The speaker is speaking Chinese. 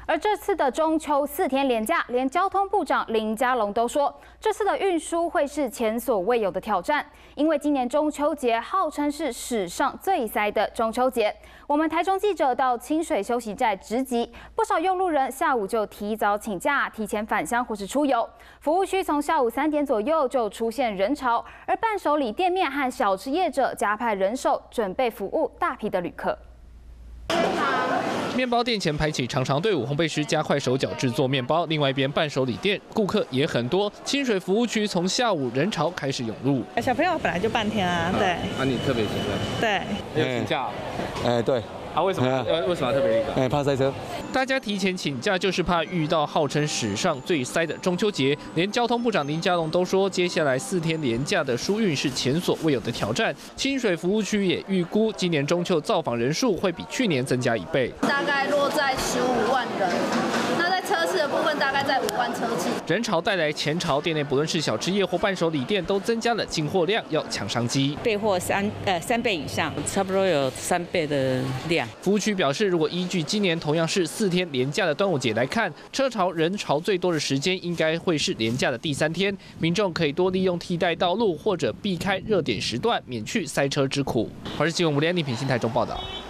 而这次的中秋4天连假，连交通部长林佳龙都说，这次的运输会是前所未有的挑战，因为今年中秋节号称是史上最塞的中秋节。我们台中记者到清水休息站直击，不少用路人下午就提早请假，提前返乡或是出游。服务区从下午3点左右就出现人潮，而伴手礼店面和小吃业者加派人手，准备服务大批的旅客。 面包店前排起长长队伍，烘焙师加快手脚制作面包。另外一边伴手礼店顾客也很多，清水服务区从下午人潮开始涌入。 小朋友本来就半天啊，对。 啊，你特别请假？ 对。 有请假？ 对。 啊，为什么要特别那个？ 怕塞车。 大家提前请假就是怕遇到号称史上最塞的中秋节。连交通部长林佳龙都说，接下来4天连假的疏运是前所未有的挑战。清水服务区也预估，今年中秋造访人数会比去年增加1倍， 大概落在15万人。那在车次的部分，大概在5万车次。 人潮带来前潮，店内不论是小吃业或伴手礼店，都增加了进货量，要抢商机。 备货3倍以上，差不多有3倍的量。 服务区表示，如果依据今年同样是4天连假的端午节来看，车潮人潮最多的时间应该会是连假的第3天，民众可以多利用替代道路或者避开热点时段，免去塞车之苦。华视新闻吴连丽平新台中报道。